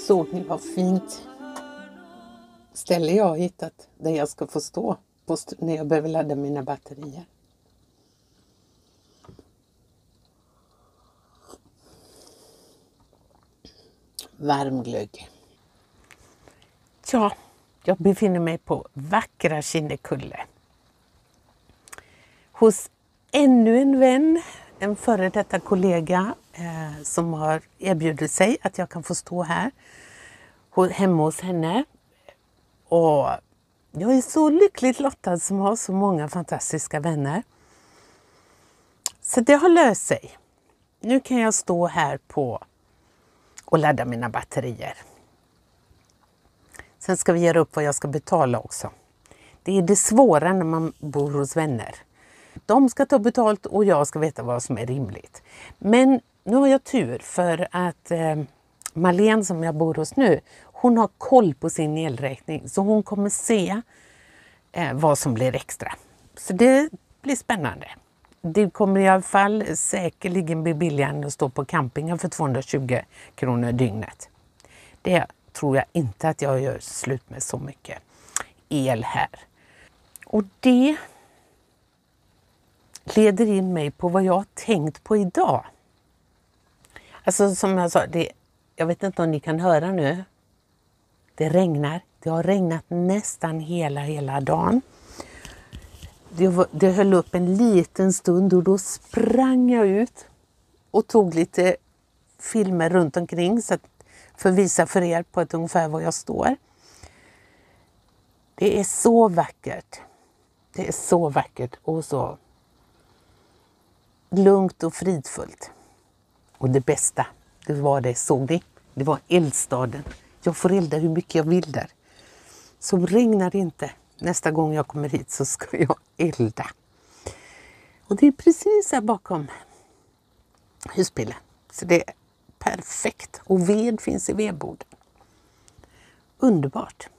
Såg ni vad fint ställe jag har hittat där jag ska få stå när jag behöver ladda mina batterier. Varm glögg. Ja, jag befinner mig på vackra Kinnekulle. Hos ännu en vän, en före detta kollega som har erbjudit sig att jag kan få stå här hemma hos henne. Och jag är så lyckligt lottad som har så många fantastiska vänner. Så det har löst sig. Nu kan jag stå här och ladda mina batterier. Sen ska vi göra upp vad jag ska betala också. Det är det svåra när man bor hos vänner. De ska ta betalt och jag ska veta vad som är rimligt. Men nu har jag tur för att Marlene som jag bor hos nu, hon har koll på sin elräkning. Så hon kommer se vad som blir extra. Så det blir spännande. Det kommer i alla fall säkerligen bli billigare än att stå på campingen för 220 kronor dygnet. Det tror jag inte att jag gör slut med så mycket el här. Och det leder in mig på vad jag har tänkt på idag. Alltså som jag sa, jag vet inte om ni kan höra nu. Det regnar. Det har regnat nästan hela dagen. Det höll upp en liten stund och då sprang jag ut och tog lite filmer runt omkring så för att visa för er på ett ungefär var jag står. Det är så vackert. Det är så vackert och så lugnt och fridfullt. Och det bästa, det var det, såg ni? Det var eldstaden. Jag får elda hur mycket jag vill där. Så regnar det inte. Nästa gång jag kommer hit så ska jag elda. Och det är precis här bakom huspillen. Så det är perfekt. Och ved finns i vedboden. Underbart.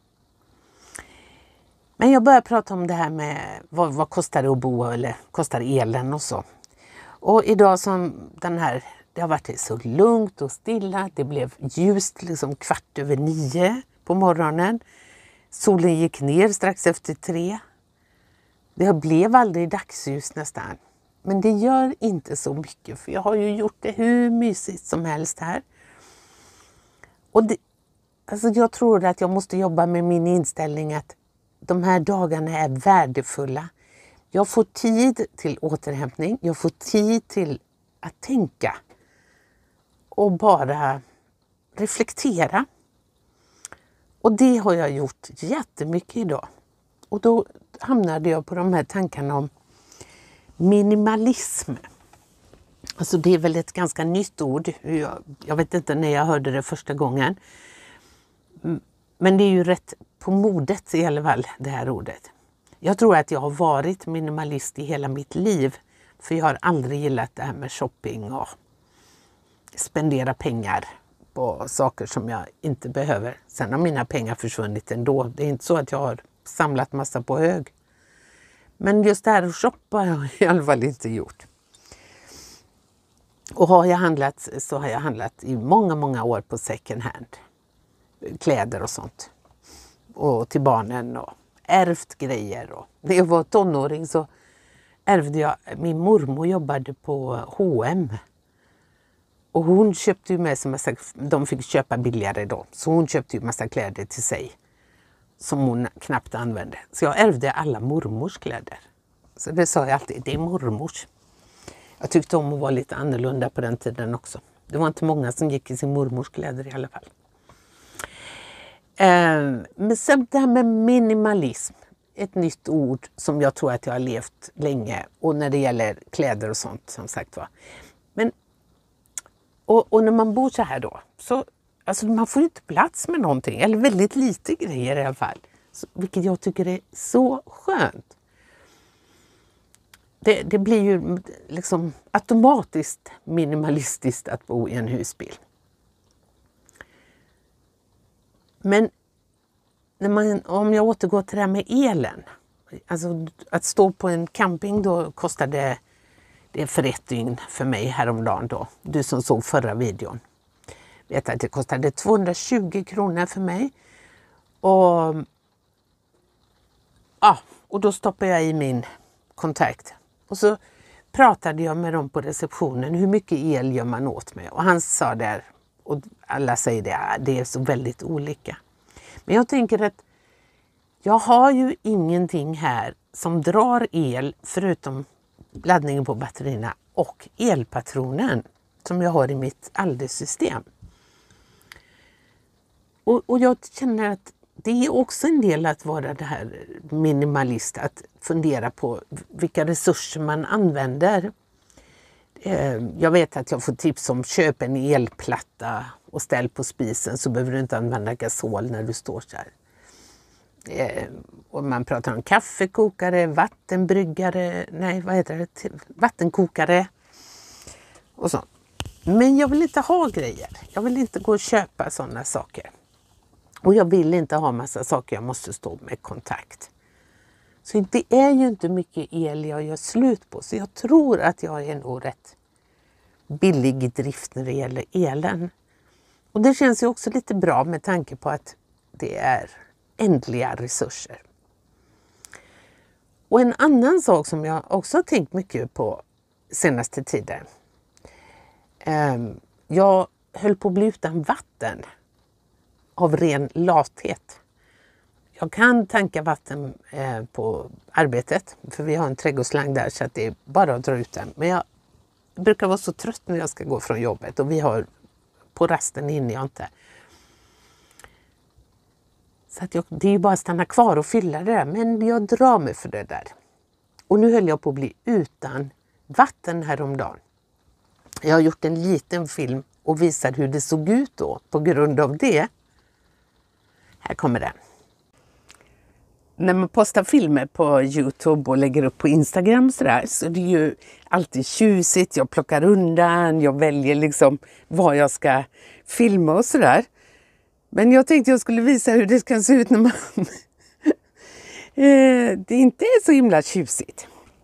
Men jag börjar prata om det här med vad kostar det att bo eller kostar elen och så. Och idag som den här, det har varit så lugnt och stilla. Det blev ljust liksom 9:15 på morgonen. Solen gick ner strax efter 3. Det blev aldrig dagsljus nästan. Men det gör inte så mycket för jag har ju gjort det hur mysigt som helst här. Och alltså jag tror att jag måste jobba med min inställning att de här dagarna är värdefulla. Jag får tid till återhämtning. Jag får tid till att tänka. Och bara reflektera. Och det har jag gjort jättemycket idag. Och då hamnade jag på de här tankarna om minimalism. Alltså det är väl ett ganska nytt ord. Jag vet inte när jag hörde det första gången. Men det är ju rätt på modet i alla fall, det här ordet. Jag tror att jag har varit minimalist i hela mitt liv. För jag har aldrig gillat det här med shopping och spendera pengar på saker som jag inte behöver. Sen har mina pengar försvunnit ändå. Det är inte så att jag har samlat massa på hög. Men just det här att shoppa har jag i alla fall inte gjort. Och har jag handlat så har jag handlat i många år på second hand. Kläder och sånt. Och till barnen och ärvt grejer. Och när jag var tonåring så ärvde jag, min mormor jobbade på H&M. Och hon köpte ju med sig massa, de fick köpa billigare då. Så hon köpte ju massa kläder till sig. Som hon knappt använde. Så jag ärvde alla mormors kläder. Så det sa jag alltid, det är mormors. Jag tyckte om att vara lite annorlunda på den tiden också. Det var inte många som gick i sin mormors kläder i alla fall. Men sen det här med minimalism. Ett nytt ord som jag tror att jag har levt länge. Och när det gäller kläder och sånt som sagt var. Men och när man bor så här då. Så alltså man får ju inte plats med någonting. Eller väldigt lite grejer i alla fall. Så, vilket jag tycker är så skönt. Det blir ju liksom automatiskt minimalistiskt att bo i en husbil. Men om jag återgår till det här med elen. Alltså att stå på en camping då kostade det för 1 dygn för mig häromdagen då. Du som såg förra videon. vet att det kostade 220 kronor för mig. Och, ja, och då stoppade jag i min kontakt. Och så pratade jag med dem på receptionen. Hur mycket el gör man åt med? Och han sa där, och alla säger det, det är så väldigt olika. Men jag tänker att jag har ju ingenting här som drar el förutom laddningen på batterierna och elpatronen som jag har i mitt Alde-system. Och jag känner att det är också en del att vara det här minimalist, att fundera på vilka resurser man använder. Jag vet att jag får tips om köp en elplatta och ställ på spisen så behöver du inte använda gasol när du står där. Och man pratar om kaffekokare, vattenbryggare, vattenkokare och så. Men jag vill inte ha grejer. Jag vill inte gå och köpa sådana saker. Och jag vill inte ha massa saker jag måste stå med kontakt. Så det är ju inte mycket el jag gör slut på. Så jag tror att jag är nog rätt billig i drift när det gäller elen. Och det känns ju också lite bra med tanke på att det är ändliga resurser. Och en annan sak som jag också har tänkt mycket på senaste tiden. Jag höll på att bli utan vatten av ren lathet. Jag kan tanka vatten på arbetet för vi har en trädgårdsslang där så att det är bara att dra ut den. Men jag brukar vara så trött när jag ska gå från jobbet och vi har på rasten hinner jag inte. Så att det är ju bara att stanna kvar och fylla det där. Men jag drar mig för det där. Och nu höll jag på att bli utan vatten häromdagen. Jag har gjort en liten film och visar hur det såg ut då på grund av det. Här kommer den. När man postar filmer på YouTube och lägger upp på Instagram så är det ju alltid tjusigt. Jag plockar undan, jag väljer liksom vad jag ska filma och sådär. Men jag tänkte jag skulle visa hur det kan se ut när man det inte är så himla tjusigt.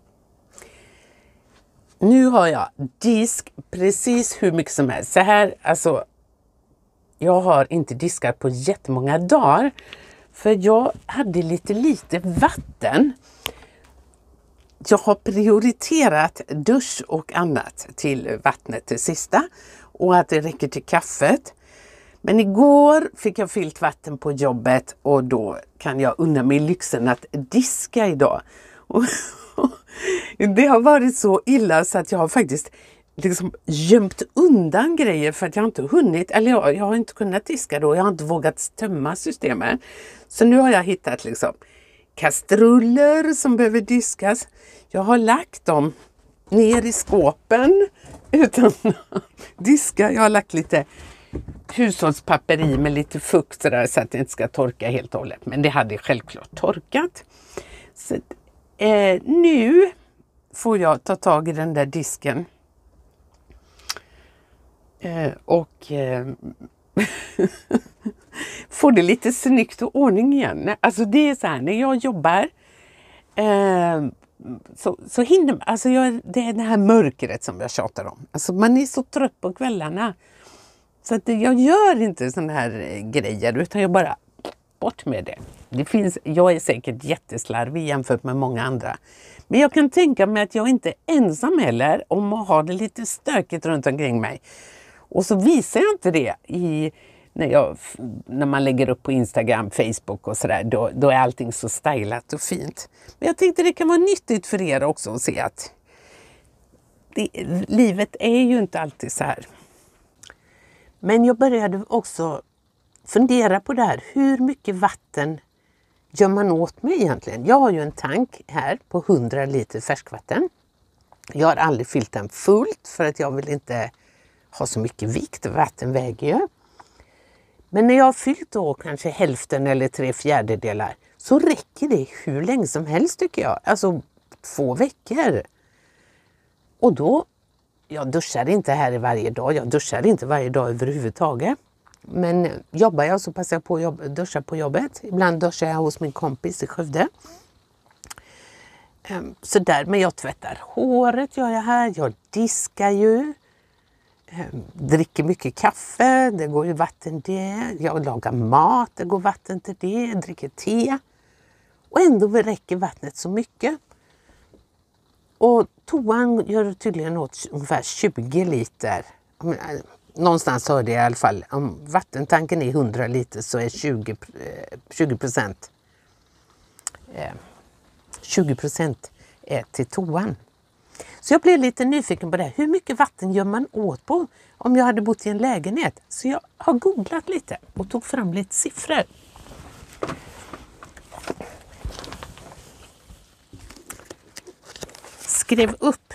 Nu har jag disk precis hur mycket som helst. Så här, alltså, jag har inte diskat på jättemånga dagar. För jag hade lite vatten. Jag har prioriterat dusch och annat till vattnet till sista. Och att det räcker till kaffet. Men igår fick jag fyllt vatten på jobbet och då kan jag unna mig lyxen att diska idag. Och det har varit så illa så att jag har faktiskt liksom gömt undan grejer för att jag inte hunnit, eller jag har inte kunnat diska då, jag har inte vågat tömma systemet. Så nu har jag hittat liksom kastruller som behöver diskas. Jag har lagt dem ner i skåpen utan att diska. Jag har lagt lite hushållspapper i med lite fukt så att det inte ska torka helt och hållet. Men det hade självklart torkat. Så, nu får jag ta tag i den där disken. Och får det lite snyggt och ordning igen. Alltså det är så här, när jag jobbar så hinner alltså det är det här mörkret som jag tjatar om. Alltså man är så trött på kvällarna. Så att jag gör inte såna här grejer utan jag bara bort med det. Jag är säkert jätteslarvig jämfört med många andra. Men jag kan tänka mig att jag inte är ensam heller om att ha det lite stökigt runt omkring mig. Och så visar jag inte det när man lägger upp på Instagram, Facebook och sådär. Då är allting så stylat och fint. Men jag tänkte det kan vara nyttigt för er också att se att livet är ju inte alltid så här. Men jag började också fundera på det här. Hur mycket vatten gör man åt mig egentligen? Jag har ju en tank här på 100 liter färskvatten. Jag har aldrig fyllt den fullt för att jag vill inte ha så mycket vikt. Vatten väger ju. Men när jag har fyllt då kanske hälften eller 3/4 så räcker det hur länge som helst tycker jag. Alltså 2 veckor. Och då, jag duschar inte här varje dag. Jag duschar inte varje dag överhuvudtaget. Men jobbar jag så passar jag på att duscha på jobbet. Ibland duschar jag hos min kompis i Skövde. Så där, men jag tvättar håret gör jag här. Jag diskar ju. dricker mycket kaffe, det går ju vatten det. Jag lagar mat, det går vatten till det. Jag dricker te. Och ändå räcker vattnet så mycket. Och toan gör tydligen åt ungefär 20 liter. Någonstans hörde jag i alla fall, om vattentanken är 100 liter så är 20% är till toan. Så jag blev lite nyfiken på det. Hur mycket vatten gör man åt på om jag hade bott i en lägenhet? Så jag har googlat lite och tog fram lite siffror. Skrev upp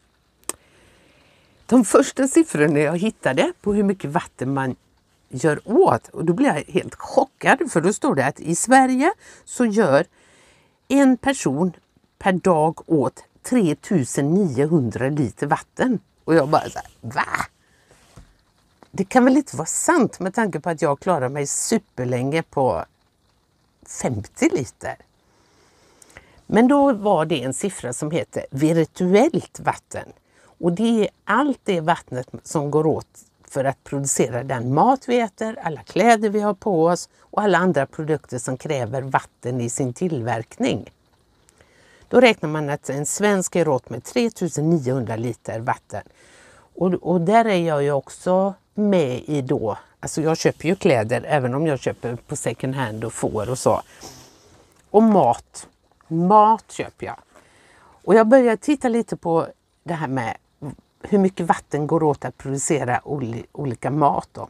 de första siffrorna jag hittade på hur mycket vatten man gör åt. Och då blev jag helt chockad, för då står det att i Sverige så gör en person per dag åt 3900 liter vatten. Och jag bara så här, va? Det kan väl inte vara sant med tanke på att jag klarar mig superlänge på 50 liter. Men då var det en siffra som heter virtuellt vatten. Och det är allt det vattnet som går åt för att producera den mat vi äter, alla kläder vi har på oss och alla andra produkter som kräver vatten i sin tillverkning. Då räknar man att en svensk är åt med 3900 liter vatten. Och där är jag ju också med i då. Alltså jag köper ju kläder även om jag köper på second hand och får och så. Och mat. Mat köper jag. Och jag börjar titta lite på det här med hur mycket vatten går åt att producera olika mat då.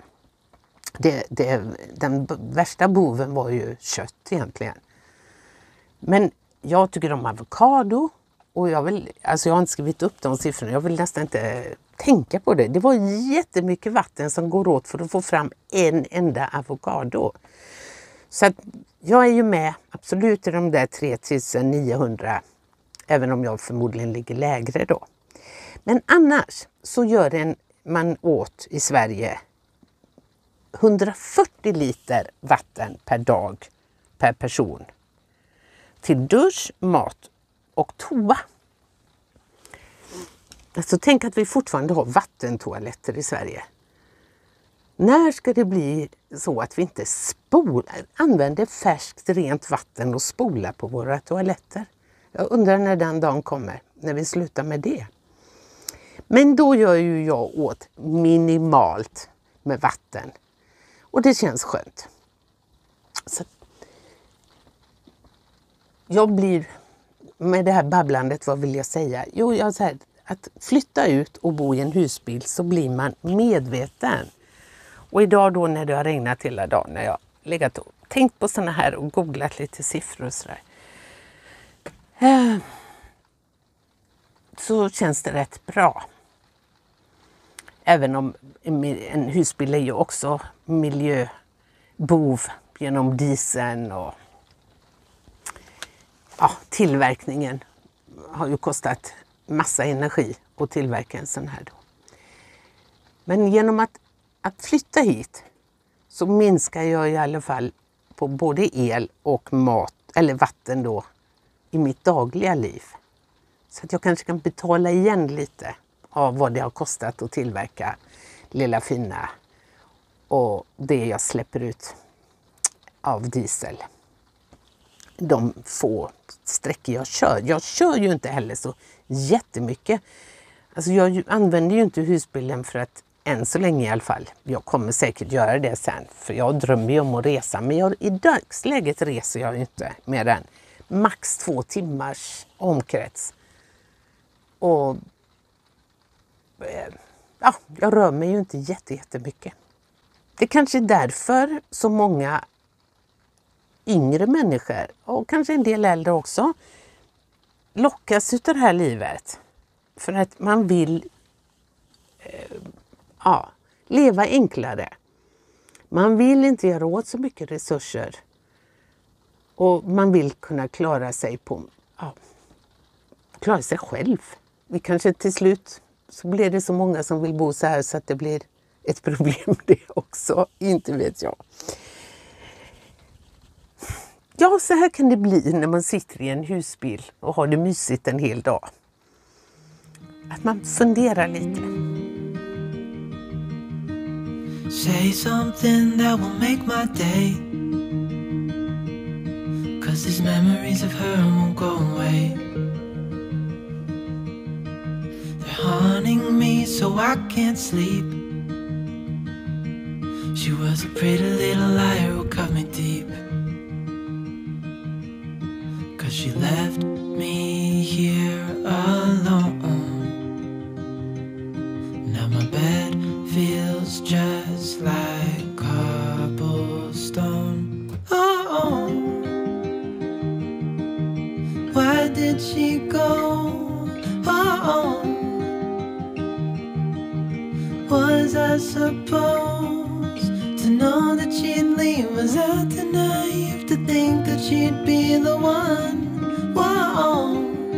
Den värsta boven var ju kött egentligen. Men jag tycker om avokado och jag har inte skrivit upp de siffrorna. Jag vill nästan inte tänka på det. Det var jättemycket vatten som går åt för att få fram en enda avokado. Så att jag är ju med absolut i de där 3900, även om jag förmodligen ligger lägre då. Men annars så gör man åt i Sverige 140 liter vatten per dag per person. Till dusch, mat och toa. Alltså tänk att vi fortfarande har vattentoaletter i Sverige. När ska det bli så att vi inte använder färskt rent vatten och spolar på våra toaletter? Jag undrar när den dagen kommer, när vi slutar med det. Men då gör ju jag åt minimalt med vatten. Och det känns skönt. Så jag blir, med det här babblandet, vad vill jag säga? Jo, jag säger att flytta ut och bo i en husbil så blir man medveten. Och idag då när det har regnat hela dagen, när jag legat och tänkt på såna här och googlat lite siffror och sådär. Så känns det rätt bra. Även om en husbil är ju också miljöbov genom dieseln och tillverkningen har ju kostat massa energi att tillverka en sån här då. Men genom att flytta hit så minskar jag i alla fall på både el och mat eller vatten då i mitt dagliga liv. Så att jag kanske kan betala igen lite av vad det har kostat att tillverka lilla fina och det jag släpper ut av diesel. De få sträckor jag kör. Jag kör ju inte heller så jättemycket. Alltså jag använder ju inte husbilen för att än så länge i alla fall. Jag kommer säkert göra det sen. För jag drömmer ju om att resa. Men i dagsläget reser jag ju inte mer än max 2 timmars omkrets. Och jag rör mig ju inte jättemycket. Det kanske är därför så många yngre människor och kanske en del äldre också lockas utav det här livet. För att man vill leva enklare. Man vill inte göra åt så mycket resurser. Och man vill kunna klara sig själv. Vi kanske till slut så blir det så många som vill bo så här så att det blir ett problem det också. Inte vet jag. Ja, så här kan det bli när man sitter i en husbil och har det mysigt en hel dag. Att man funderar lite. Say something that will make my day, 'cause these memories of her won't go away. They're haunting me so I can't sleep. She was a pretty little liar who cut me deep, 'cause she left me here alone. Now my bed feels just like cobblestone. Oh, why did she go? Oh, was I supposed to know that she'd leave? Was I too naive to think that she'd be the one? Whoa,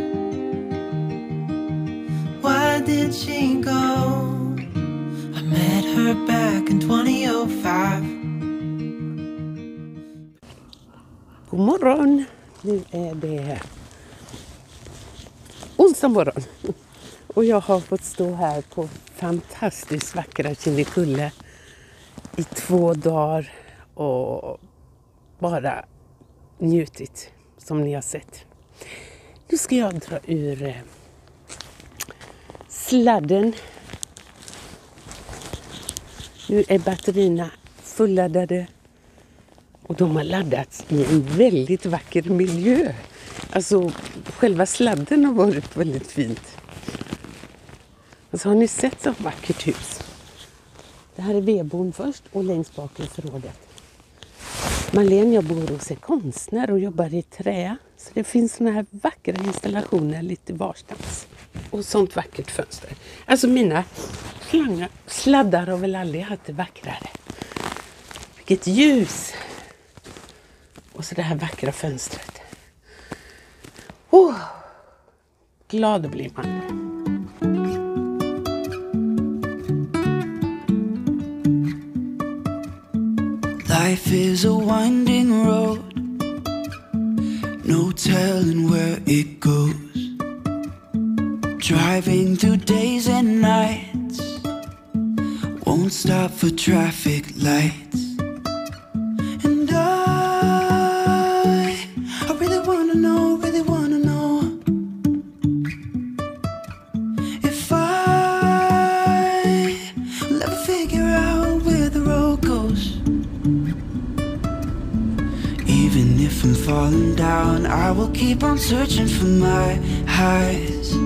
why did she go? I met her back in 2005. God morgon! Nu är det onsdag morgon. Och jag har fått stå här på fantastiskt vackra Kinnekulle i 2 dagar och bara njutit, som ni har sett. Nu ska jag dra ur sladden. Nu är batterierna fulladdade och de har laddats i en väldigt vacker miljö. Alltså själva sladden har varit väldigt fint. Alltså, har ni sett så vackert hus? Det här är vedboden först och längst bak i förrådet. Marlene, jag bor hos en konstnär och jobbar i trä. Så det finns såna här vackra installationer lite varstans. Och sånt vackert fönster. Alltså mina sladdar har väl aldrig haft det vackrare. Vilket ljus! Och så det här vackra fönstret. Glad blir man. Life is a winding road, no telling where it goes. Driving through days and nights, won't stop for traffic lights. And I really wanna know if I will ever figure out where the road goes. Even if I'm falling down, I will keep on searching for my highs.